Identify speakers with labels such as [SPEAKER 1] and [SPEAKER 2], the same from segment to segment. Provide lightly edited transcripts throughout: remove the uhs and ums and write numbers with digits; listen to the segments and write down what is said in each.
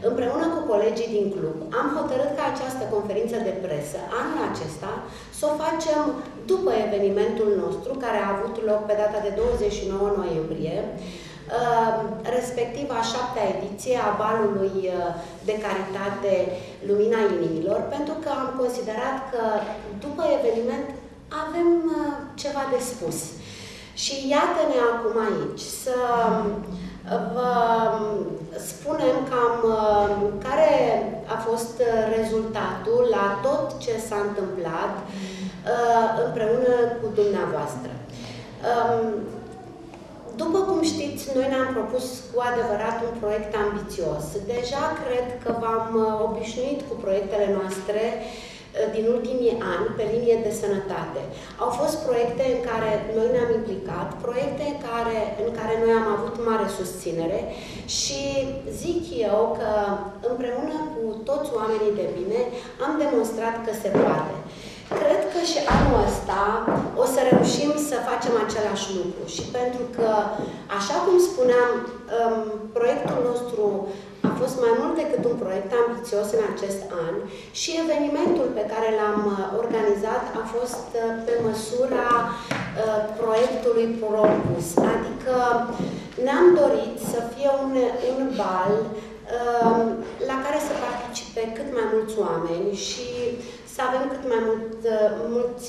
[SPEAKER 1] împreună cu colegii din club, am hotărât ca această conferință de presă, anul acesta, să o facem după evenimentul nostru, care a avut loc pe data de 29 noiembrie, respectiv a 7-a ediție a balului de caritate Lumina Inimilor, pentru că am considerat că după eveniment avem ceva de spus. Și iată-ne acum aici să vă spunem cam care a fost rezultatul la tot ce s-a întâmplat împreună cu dumneavoastră. După cum știți, noi ne-am propus cu adevărat un proiect ambițios. Deja cred că v-am obișnuit cu proiectele noastre din ultimii ani pe linie de sănătate. Au fost proiecte în care noi ne-am implicat, proiecte în care noi am avut mare susținere și zic eu că împreună cu toți oamenii de bine am demonstrat că se poate. Cred că și anul ăsta o să reușim să facem același lucru și pentru că, așa cum spuneam, proiectul nostru a fost mai mult decât un proiect ambițios în acest an și evenimentul pe care l-am organizat a fost pe măsura proiectului propus. Adică ne-am dorit să fie un bal la care să participe cât mai mulți oameni și să avem cât mai mulți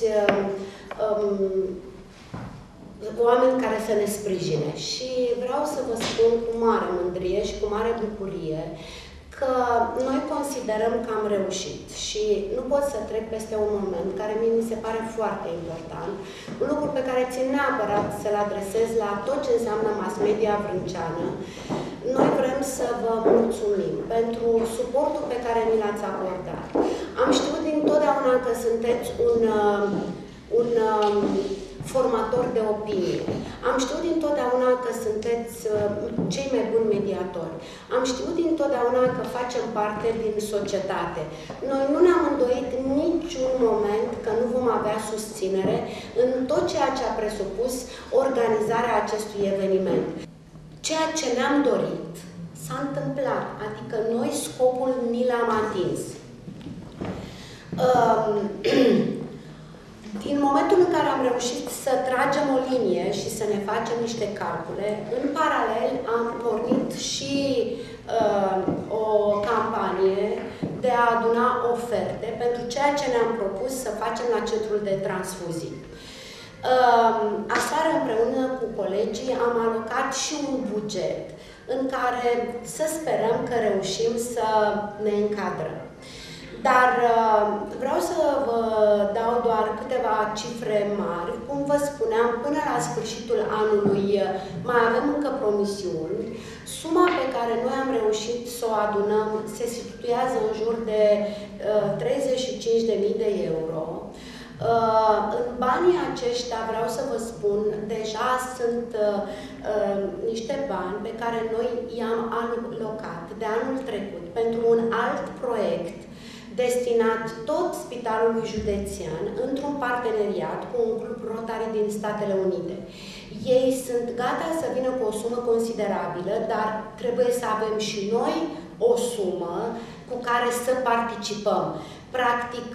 [SPEAKER 1] oameni care să ne sprijine. Și vreau să vă spun cu mare mândrie și cu mare bucurie că noi considerăm că am reușit și nu pot să trec peste un moment care mie mi se pare foarte important, un lucru pe care țin neapărat să-l adresez la tot ce înseamnă mass media vrânceană. Noi vrem să vă mulțumim pentru suportul pe care ni l-ați acordat. Am știut dintotdeauna că sunteți un formator de opinie. Am știut dintotdeauna că sunteți cei mai buni mediatori. Am știut dintotdeauna că facem parte din societate. Noi nu ne-am îndoit niciun moment că nu vom avea susținere în tot ceea ce a presupus organizarea acestui eveniment. Ceea ce ne-am dorit s-a întâmplat, adică noi scopul ni l-am atins. Din momentul în care am reușit să tragem o linie și să ne facem niște calcule, în paralel am pornit și o campanie de a aduna oferte pentru ceea ce ne-am propus să facem la Centrul de Transfuzii. Aseară, împreună cu colegii, am alocat și un buget în care să sperăm că reușim să ne încadrăm. Dar vreau să vă dau doar câteva cifre mari. Cum vă spuneam, până la sfârșitul anului mai avem încă promisiuni. Suma pe care noi am reușit să o adunăm se situează în jur de 35.000 de euro. În banii aceștia, vreau să vă spun, deja sunt niște bani pe care noi i-am alocat de anul trecut pentru un alt proiect destinat tot Spitalului Județean într-un parteneriat cu un club Rotary din Statele Unite. Ei sunt gata să vină cu o sumă considerabilă, dar trebuie să avem și noi o sumă cu care să participăm. Practic,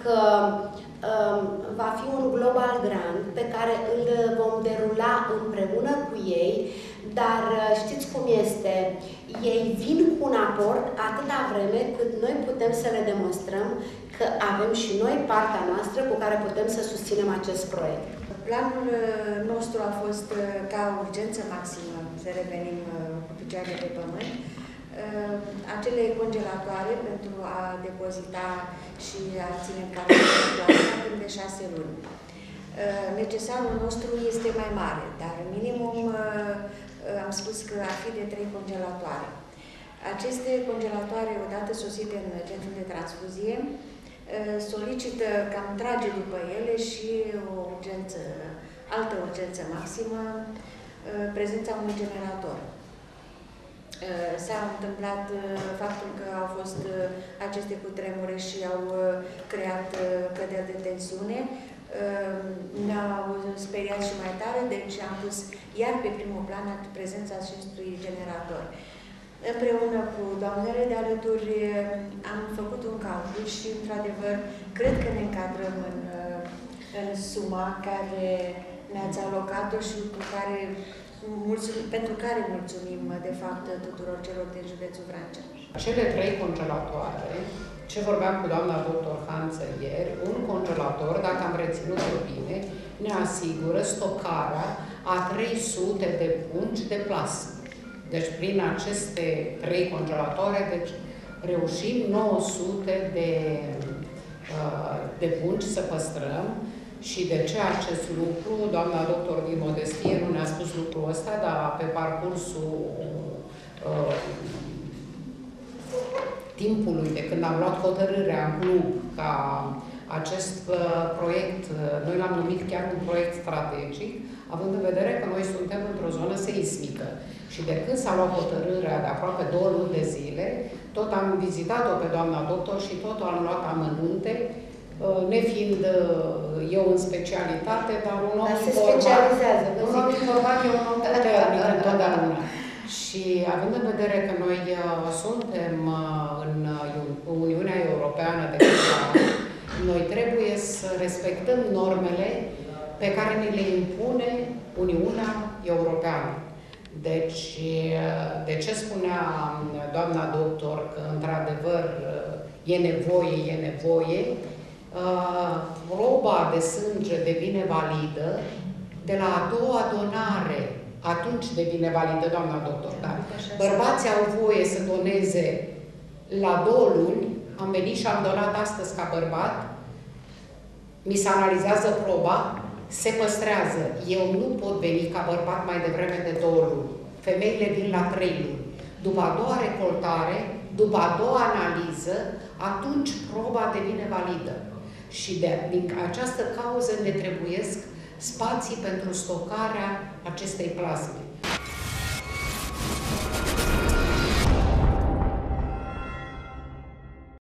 [SPEAKER 1] va fi un global grant pe care îl vom derula împreună cu ei, dar știți cum este, ei vin cu un aport atâta vreme cât noi putem să le demonstrăm că avem și noi partea noastră cu care putem să susținem acest proiect.
[SPEAKER 2] Planul nostru a fost ca urgență maximă, să revenim cu picioarele pe pământ, acele congelatoare pentru a depozita și a ține în cameră timp de 6 luni. Necesarul nostru este mai mare, dar minimum am spus că ar fi de 3 congelatoare. Aceste congelatoare, odată sosite în centrul de transfuzie, solicită cam trage după ele și o urgență, altă urgență maximă, prezența unui generator. S-a întâmplat faptul că au fost aceste cutremure și au creat căderi de tensiune. Ne-au speriat și mai tare, deci am pus iar pe primul plan prezența acestui generator. Împreună cu doamnele de alături am făcut un calcul și, într-adevăr, cred că ne încadrăm în suma care ne-ați alocat-o și pentru care mulțumim, de fapt, tuturor celor din județul Vrancea.
[SPEAKER 3] Cele 3 congelatoare, ce vorbeam cu doamna doctor Hanță ieri, un congelator, dacă am reținut-o bine, ne asigură stocarea a 300 de pungi de plasă. Deci, prin aceste 3 congelatoare, deci, reușim 900 de pungi să păstrăm. Și de ce acest lucru? Doamna doctor din modestie nu ne-a spus lucrul ăsta, dar pe parcursul timpului, de când am luat hotărârea în club ca acest proiect, noi l-am numit chiar un proiect strategic, având în vedere că noi suntem într-o zonă seismică. Și de când s-a luat hotărârea de aproape 2 luni de zile, tot am vizitat-o pe doamna doctor și tot am luat amănunte, nefiind eu în specialitate, dar un om informat e un om puternic întotdeauna. Și având în vedere că noi suntem în Uniunea Europeană de câțiva ani, noi trebuie să respectăm normele pe care ne le impune Uniunea Europeană. Deci, de ce spunea doamna doctor că într-adevăr e nevoie, proba de sânge devine validă de la a doua donare. Atunci devine validă, doamna doctor. Da. Bărbații au voie să doneze la 2 luni. Am venit și am donat astăzi ca bărbat. Mi se analizează proba, se păstrează. Eu nu pot veni ca bărbat mai devreme de 2 luni. Femeile vin la 3 luni. După a doua recoltare, după a doua analiză, atunci proba devine validă. Și din această cauză ne trebuiesc spații pentru stocarea acestei plasme.